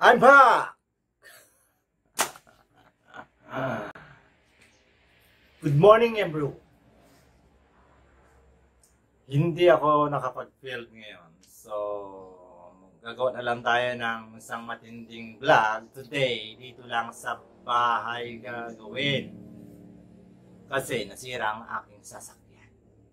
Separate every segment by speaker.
Speaker 1: I'm back! Good morning, everyone. Hindi ako nakapag-film ngayon. So, gagawa na lang tayo ng isang matinding vlog today. Dito lang sa bahay gagawin. Kasi nasira ang aking sasakyan.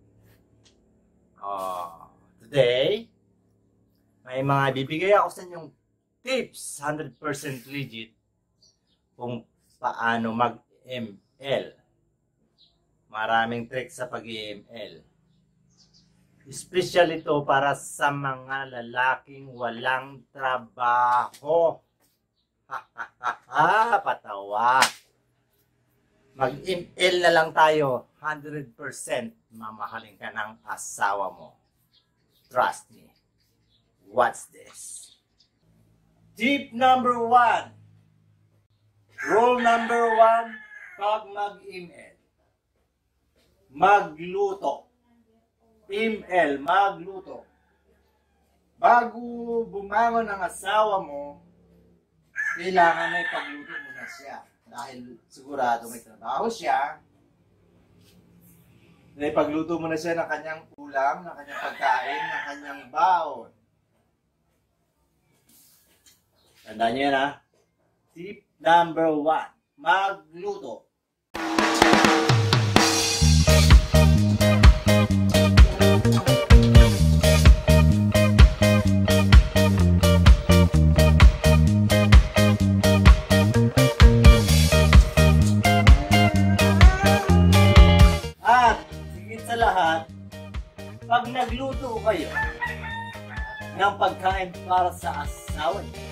Speaker 1: Today, may mga bibigay ako sa inyong tips, 100% legit, kung paano mag-ML. Maraming tricks sa pag-ML. Special ito para sa mga lalaking walang trabaho. Patawa. Mag-ML na lang tayo, 100% mamahalin ka ng asawa mo. Trust me. What's this? Tip number 1. Rule number 1, pag mag-ML. Magluto. ML, magluto. Bago bumangon ang asawa mo, kailangan na ipagluto mo na siya. Dahil sigurado may trabaho siya. Ipagluto mo na siya ng kanyang ulam, ng kanyang pagkain, ng kanyang baon. Tandaan niyo yan, ha? Tip number 1, magluto. At higit sa lahat, pag nagluto kayo ng pagkain para sa asawa niyo,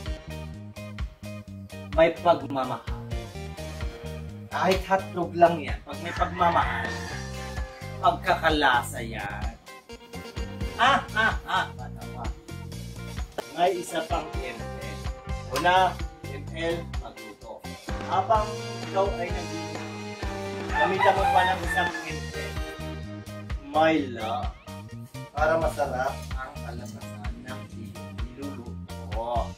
Speaker 1: may pagmamahal. Kahit hotdog lang yan, pag may pagmamahal, pagkakalasa yan. Patawa. May isa pang ML. Una, ML, magluto. Habang ikaw ay nagluto, gamitan mo pa ng isang ML. My love. Para masarap ang kalabasan ng niluluto.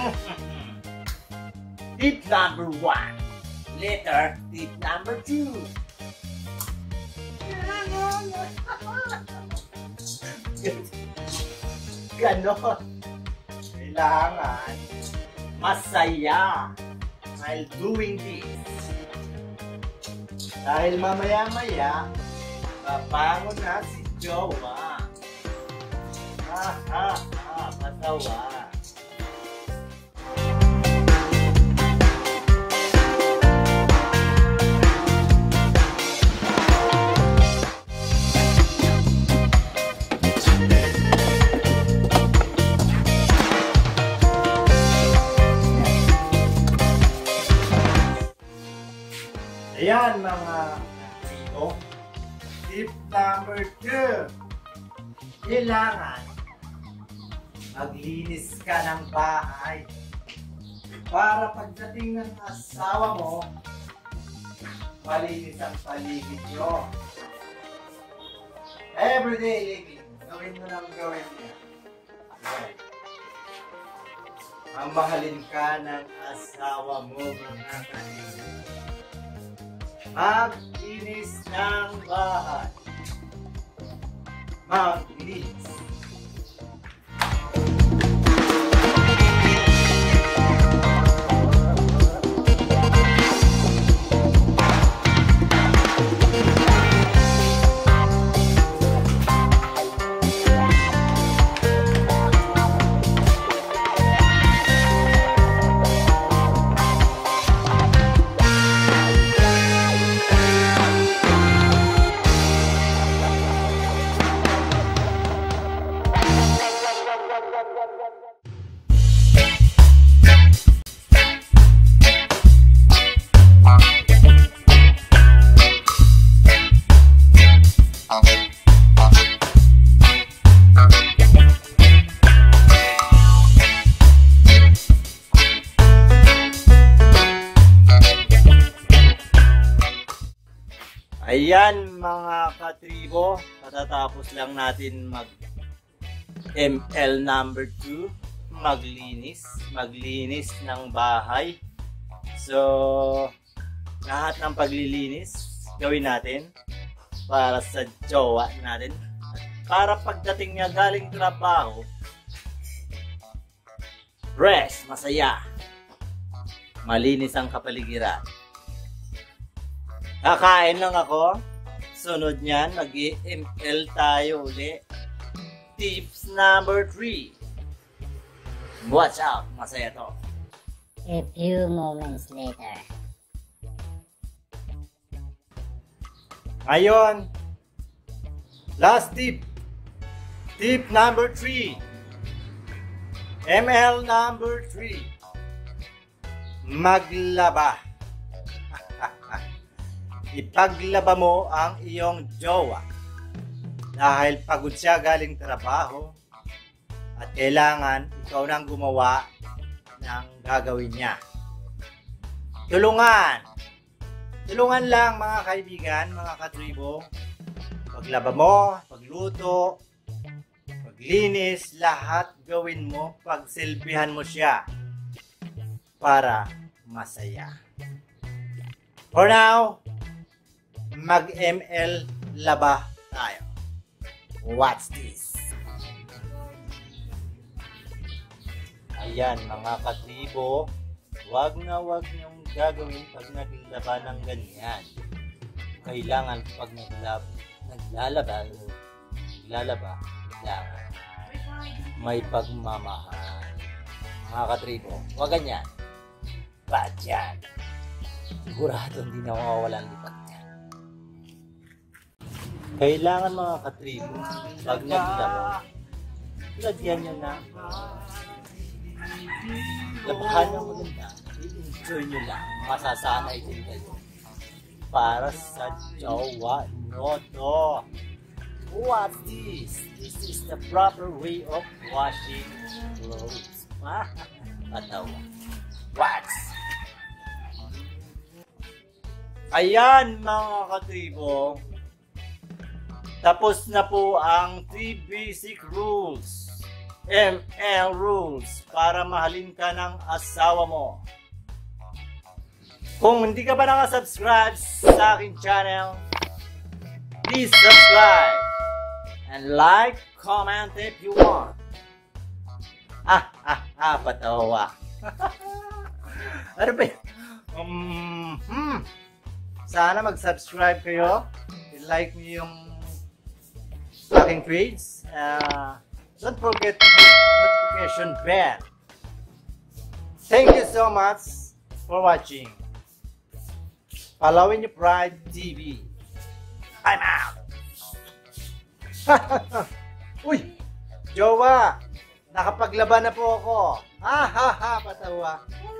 Speaker 1: Tip number 1. Later, tip number 2. Ganon. Kailangan masaya while doing this. Dahil mamaya-maya, papangon na si Jowa. Patawa. Ayan mga amigo. Tip number 2. Kailangan maglinis ka ng bahay para pagdating ng asawa mo, malinis ang paligid nyo. Everyday living, gawin mo ng gawin niya. Ang mahalin ka ng asawa mo, mga kaibigan. Maglinis ng bahay. Maglinis. Ayan mga katribo, katatapos lang natin mag ML number 2. maglinis ng bahay. So, lahat ng paglilinis gawin natin para sa jowa natin. Para pagdating niya galing trabaho, fresh, masaya, malinis ang kapaligiran. Kakain lang ako. Sunod niyan, mag-ML tayo uli. Tips number 3. Watch out, masaya to.
Speaker 2: A few moments later.
Speaker 1: Ngayon, last tip. Tip number 3. ML number 3. Maglaba. Ipaglaba mo ang iyong jowa dahil pagod siya galing trabaho at kailangan ikaw nang gumawa ng gagawin niya. Tulungan lang mga kaibigan, mga katribo. Paglaba mo, pagluto, paglinis, lahat gawin mo, pagsilbihan mo siya para masaya. For now, mag-ML laba tayo. Watch this. Ayan mga katribo, wag niyong gagawin pag naglaba ng ganyan. Kailangan pag naglalaba, kailangan may pagmamahal. Mga katribo, wag ganyan. Bad yan. Sigurado hindi na mawawalan lipat yan. Kailangan mga katribo, pag naglaba, lagyan nyo na. Labahan ng maganda. I-enjoy nyo lang. Masasanay din kayo. Para sa jowa nyo to. What's this? This is the proper way of washing clothes. Patawa. What? Ayan mga katribo. Tapos na po ang 3 basic rules. ML rules para mahalin ka ng asawa mo. Kung hindi ka pa nakasubscribe sa aking channel, please subscribe and like, comment if you want. Patawa. Ano ba yun? Sana mag-subscribe kayo. I-like niyo yung aking page. Don't forget to hit notification bell. Thank you so much for watching. Following your Pride TV. I'm out. Uy, jowa, nakapaglaban na po ako. Patawa.